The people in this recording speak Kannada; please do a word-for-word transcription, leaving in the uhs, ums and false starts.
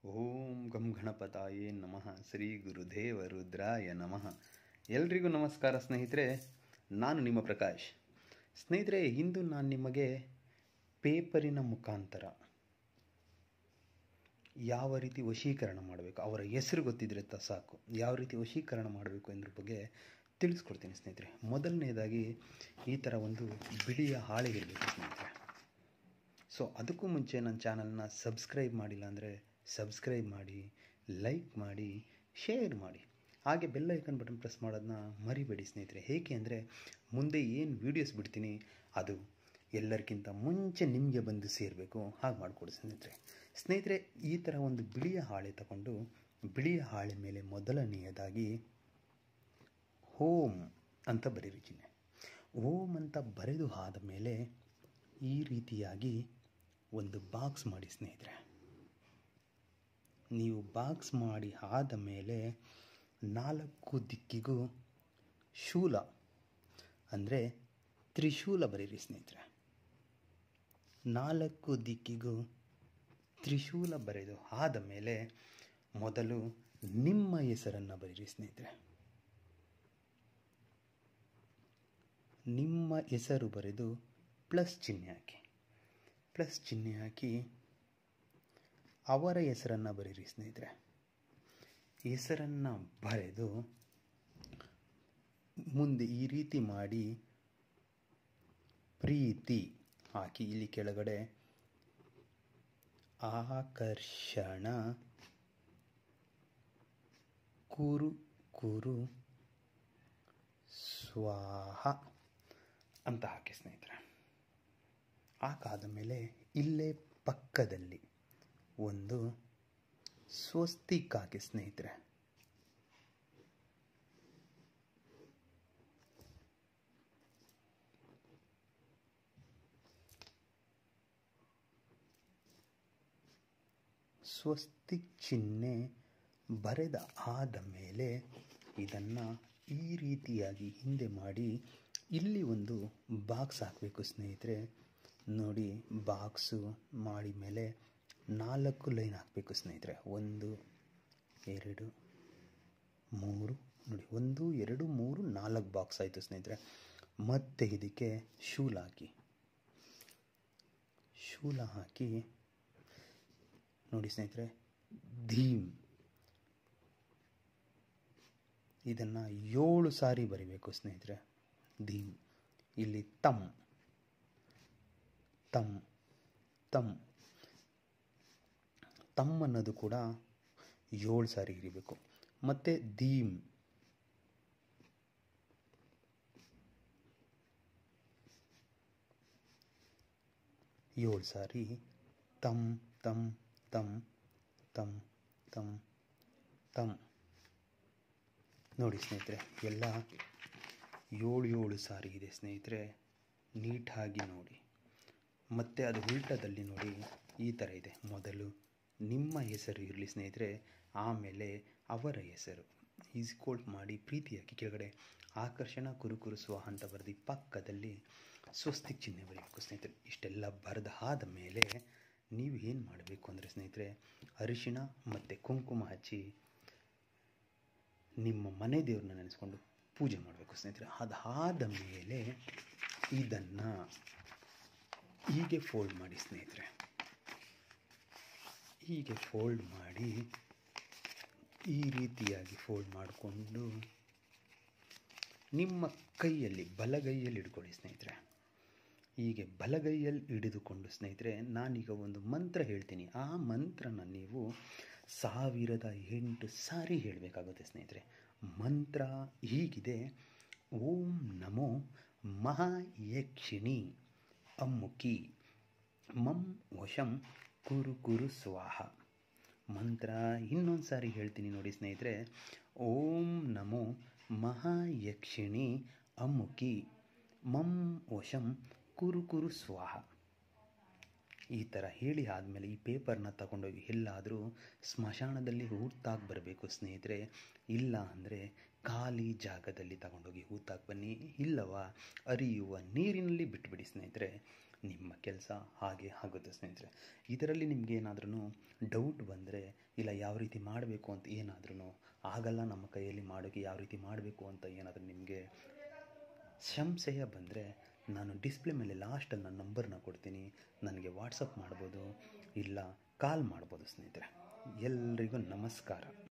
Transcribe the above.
ಓಂ ಗಂ ಗಣಪತಾಯೇ ನಮಃ. ಶ್ರೀ ಗುರುದೇವ ರುದ್ರಾಯ ನಮಃ. ಎಲ್ರಿಗೂ ನಮಸ್ಕಾರ ಸ್ನೇಹಿತರೆ, ನಾನು ನಿಮ್ಮ ಪ್ರಕಾಶ್. ಸ್ನೇಹಿತರೆ, ಇಂದು ನಾನು ನಿಮಗೆ ಪೇಪರಿನ ಮುಖಾಂತರ ಯಾವ ರೀತಿ ವಶೀಕರಣ ಮಾಡಬೇಕು, ಅವರ ಹೆಸರು ಗೊತ್ತಿದ್ರೆ ತ ಸಾಕು, ಯಾವ ರೀತಿ ವಶೀಕರಣ ಮಾಡಬೇಕು ಎಂದ್ರ ಬಗ್ಗೆ ತಿಳಿಸ್ಕೊಡ್ತೀನಿ ಸ್ನೇಹಿತರೆ. ಮೊದಲನೇದಾಗಿ ಈ ಥರ ಒಂದು ಬಿಳಿಯ ಹಾಳೆ ಇರಬೇಕು ಸ್ನೇಹಿತರೆ. ಸೊ ಅದಕ್ಕೂ ಮುಂಚೆ ನನ್ನ ಚಾನಲ್ನ ಸಬ್ಸ್ಕ್ರೈಬ್ ಮಾಡಿಲ್ಲ ಅಂದರೆ ಸಬ್ಸ್ಕ್ರೈಬ್ ಮಾಡಿ, ಲೈಕ್ ಮಾಡಿ, ಶೇರ್ ಮಾಡಿ, ಹಾಗೆ ಬೆಲ್ ಐಕನ್ ಬಟನ್ ಪ್ರೆಸ್ ಮಾಡೋದನ್ನ ಮರಿಬೇಡಿ ಸ್ನೇಹಿತರೆ. ಏಕೆ ಅಂದರೆ ಮುಂದೆ ಏನು ವೀಡಿಯೋಸ್ ಬಿಡ್ತೀನಿ ಅದು ಎಲ್ಲರಿಗಿಂತ ಮುಂಚೆ ನಿಮಗೆ ಬಂದು ಸೇರಬೇಕು, ಹಾಗೆ ಮಾಡಿಕೊಡಿ ಸ್ನೇಹಿತರೆ. ಸ್ನೇಹಿತರೆ, ಈ ಥರ ಒಂದು ಬಿಳಿಯ ಹಾಳೆ ತಗೊಂಡು ಬಿಳಿಯ ಹಾಳೆ ಮೇಲೆ ಮೊದಲನೆಯದಾಗಿ ಓಂ ಅಂತ ಬರೀರಿ ಚಿಹ್ನೆ. ಓಂ ಅಂತ ಬರೆದು ಆದ ಮೇಲೆ ಈ ರೀತಿಯಾಗಿ ಒಂದು ಬಾಕ್ಸ್ ಮಾಡಿ ಸ್ನೇಹಿತರೆ. ನೀವು ಬಾಕ್ಸ್ ಮಾಡಿ ಆದ ಮೇಲೆ ನಾಲ್ಕು ದಿಕ್ಕಿಗೂ ಶೂಲ ಅಂದರೆ ತ್ರಿಶೂಲ ಬರೀರಿ ಸ್ನೇಹಿತರೆ. ನಾಲ್ಕು ದಿಕ್ಕಿಗೂ ತ್ರಿಶೂಲ ಬರೆದು ಆದ ಮೇಲೆ ಮೊದಲು ನಿಮ್ಮ ಹೆಸರನ್ನು ಬರೀರಿ ಸ್ನೇಹಿತರೆ. ನಿಮ್ಮ ಹೆಸರು ಬರೆದು ಪ್ಲಸ್ ಚಿಹ್ನೆ ಹಾಕಿ. ಪ್ಲಸ್ ಚಿಹ್ನೆ ಹಾಕಿ ಅವರ ಹೆಸರನ್ನು ಬರೀರಿ ಸ್ನೇಹಿತರೆ. ಹೆಸರನ್ನು ಬರೆದು ಮುಂದೆ ಈ ರೀತಿ ಮಾಡಿ ಪ್ರೀತಿ ಹಾಕಿ. ಇಲ್ಲಿ ಕೆಳಗಡೆ ಆಕರ್ಷಣ ಕುರು ಕುರು ಸ್ವಾಹ ಅಂತ ಹಾಕಿ ಸ್ನೇಹಿತರೆ. ಹಾಕಾದ ಮೇಲೆ ಇಲ್ಲೇ ಪಕ್ಕದಲ್ಲಿ ಒಂದು ಸ್ವಸ್ತಿಕ್ ಹಾಕಿ ಸ್ನೇಹಿತರೆ. ಸ್ವಸ್ತಿಕ್ ಚಿಹ್ನೆ ಬರೆದ ಆದ ಮೇಲೆ ಇದನ್ನು ಈ ರೀತಿಯಾಗಿ ಹಿಂದೆ ಮಾಡಿ ಇಲ್ಲಿ ಒಂದು ಬಾಕ್ಸ್ ಹಾಕಬೇಕು ಸ್ನೇಹಿತರೆ. ನೋಡಿ, ಬಾಕ್ಸು ಮಾಡಿ ಮೇಲೆ ನಾಲ್ಕು ಲೈನ್ ಹಾಕಬೇಕು ಸ್ನೇಹಿತರೆ. ಒಂದು ಎರಡು ಮೂರು, ನೋಡಿ, ಒಂದು ಎರಡು ಮೂರು ನಾಲ್ಕು ಬಾಕ್ಸ್ ಆಯಿತು ಸ್ನೇಹಿತರೆ. ಮತ್ತೆ ಇದಕ್ಕೆ ಶೂಲ ಹಾಕಿ. ಶೂಲ ಹಾಕಿ ನೋಡಿ ಸ್ನೇಹಿತರೆ, ಧೀಮ್ ಇದನ್ನು ಏಳು ಸಾರಿ ಬರಿಬೇಕು ಸ್ನೇಹಿತರೆ. ಧೀಮ್. ಇಲ್ಲಿ ತಮ್ ತಮ್ ತಮ್ ತಮ್ ಅನ್ನೋದು ಕೂಡ ಏಳು ಸಾರಿ ಇರಬೇಕು. ಮತ್ತು ಧೀಮ್ ಏಳು ಸಾರಿ. ತಮ್ ತಮ್ ತಮ್ ತಮ್ ತಮ್ ತಮ್ ನೋಡಿ ಸ್ನೇಹಿತರೆ, ಎಲ್ಲ ಏಳು ಏಳು ಸಾರಿ ಇದೆ ಸ್ನೇಹಿತರೆ. ನೀಟಾಗಿ ನೋಡಿ. ಮತ್ತು ಅದು ಉಲ್ಟದಲ್ಲಿ ನೋಡಿ, ಈ ಥರ ಇದೆ. ಮೊದಲು ನಿಮ್ಮ ಹೆಸರು ಇರಲಿ ಸ್ನೇಹಿತರೆ, ಆಮೇಲೆ ಅವರ ಹೆಸರು ಈಸ್ಕೋಲ್ಟ್ ಮಾಡಿ ಪ್ರೀತಿ ಹಾಕಿ ಕೆಳಗಡೆ ಆಕರ್ಷಣ ಕುರುಕುರು ಸ್ವಾಹ ಅಂತ ಬರೆದು ಪಕ್ಕದಲ್ಲಿ ಸ್ವಸ್ತಿಕ್ ಚಿಹ್ನೆ ಬರೀಬೇಕು ಸ್ನೇಹಿತರೆ. ಇಷ್ಟೆಲ್ಲ ಬರೆದ ಆದ ಮೇಲೆ ನೀವು ಏನು ಮಾಡಬೇಕು ಅಂದರೆ ಸ್ನೇಹಿತರೆ, ಅರಿಶಿಣ ಮತ್ತು ಕುಂಕುಮ ಹಚ್ಚಿ ನಿಮ್ಮ ಮನೆ ದೇವ್ರನ್ನ ನೆನೆಸ್ಕೊಂಡು ಪೂಜೆ ಮಾಡಬೇಕು ಸ್ನೇಹಿತರೆ. ಅದಾದ ಮೇಲೆ ಇದನ್ನು ಹೀಗೆ ಫೋಲ್ಡ್ ಮಾಡಿ ಸ್ನೇಹಿತರೆ. ಹೀಗೆ ಫೋಲ್ಡ್ ಮಾಡಿ ಈ ರೀತಿಯಾಗಿ ಫೋಲ್ಡ್ ಮಾಡಿಕೊಂಡು ನಿಮ್ಮ ಕೈಯಲ್ಲಿ ಬಲಗೈಯಲ್ಲಿ ಹಿಡ್ಕೊಳ್ಳಿ ಸ್ನೇಹಿತರೆ. ಹೀಗೆ ಬಲಗೈಯಲ್ಲಿ ಹಿಡಿದುಕೊಂಡು ಸ್ನೇಹಿತರೆ, ನಾನೀಗ ಒಂದು ಮಂತ್ರ ಹೇಳ್ತೀನಿ. ಆ ಮಂತ್ರನ ನೀವು ಸಾವಿರದ ಎಂಟು ಸಾರಿ ಹೇಳಬೇಕಾಗುತ್ತೆ ಸ್ನೇಹಿತರೆ. ಮಂತ್ರ ಹೀಗಿದೆ: ಓಂ ನಮೋ ಮಹಾಯಕ್ಷಿಣಿ ಅಮ್ಮುಕಿ ಮಂ ವಶಂ ಕುರು ಕುರು ಸ್ವಾಹ. ಮಂತ್ರ ಇನ್ನೊಂದು ಸಾರಿ ಹೇಳ್ತೀನಿ ನೋಡಿ ಸ್ನೇಹಿತರೆ. ಓಂ ನಮೋ ಮಹಾಯಕ್ಷಿಣಿ ಅಮ್ಮುಕಿ ಮಂ ವಶಂ ಕುರು ಕುರು ಸ್ವಾಹ. ಈ ಥರ ಹೇಳಿ ಆದಮೇಲೆ ಈ ಪೇಪರ್ನ ತಗೊಂಡೋಗಿ ಎಲ್ಲಾದರೂ ಸ್ಮಶಾನದಲ್ಲಿ ಹೂತಾಗಿ ಬರಬೇಕು ಸ್ನೇಹಿತರೆ. ಇಲ್ಲ ಅಂದರೆ ಖಾಲಿ ಜಾಗದಲ್ಲಿ ತಗೊಂಡೋಗಿ ಹೂತಾಗಿ ಬನ್ನಿ, ಇಲ್ಲವ ಹರಿಯುವ ನೀರಿನಲ್ಲಿ ಬಿಟ್ಟುಬಿಡಿ ಸ್ನೇಹಿತರೆ. ನಿಮ್ಮ ಕೆಲಸ ಹಾಗೆ ಆಗುತ್ತೆ ಸ್ನೇಹಿತರೆ. ಇದರಲ್ಲಿ ನಿಮಗೆ ಏನಾದ್ರೂ ಡೌಟ್ ಬಂದರೆ, ಇಲ್ಲ ಯಾವ ರೀತಿ ಮಾಡಬೇಕು ಅಂತ ಏನಾದ್ರೂ ಆಗಲ್ಲ ನಮ್ಮ ಕೈಯಲ್ಲಿ ಮಾಡೋಕ್ಕೆ, ಯಾವ ರೀತಿ ಮಾಡಬೇಕು ಅಂತ ಏನಾದರೂ ನಿಮಗೆ ಸಂಶಯ ಬಂದರೆ, ನಾನು ಡಿಸ್ಪ್ಲೇ ಮೇಲೆ ಲಾಸ್ಟಲ್ಲಿ ನನ್ನ ನಂಬರ್ನ ಕೊಡ್ತೀನಿ, ನನಗೆ ವಾಟ್ಸಪ್ ಮಾಡ್ಬೋದು, ಇಲ್ಲ ಕಾಲ್ ಮಾಡ್ಬೋದು ಸ್ನೇಹಿತರೆ. ಎಲ್ರಿಗೂ ನಮಸ್ಕಾರ.